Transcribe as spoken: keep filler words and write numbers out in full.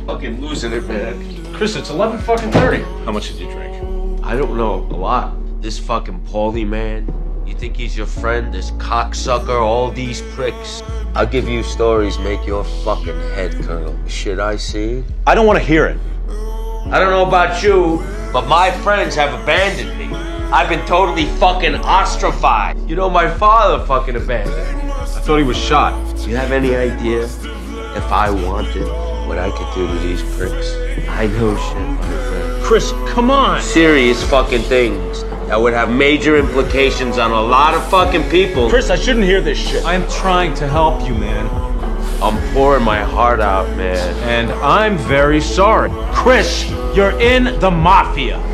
Fucking losing it, man. Chris, it's eleven fucking thirty. How much did you drink? I don't know, a lot. This fucking Paulie man, you think he's your friend? This cocksucker, all these pricks. I'll give you stories, make your fucking head curdle. Shit I see? I don't want to hear it. I don't know about you, but my friends have abandoned me. I've been totally fucking ostracized. You know, my father fucking abandoned me. I thought he was shot. You have any idea if I wanted what I could do to these pricks? I know shit, my friend. Chris, come on. Serious fucking things that would have major implications on a lot of fucking people. Chris, I shouldn't hear this shit. I am trying to help you, man. I'm pouring my heart out, man. And I'm very sorry. Chris, you're in the mafia.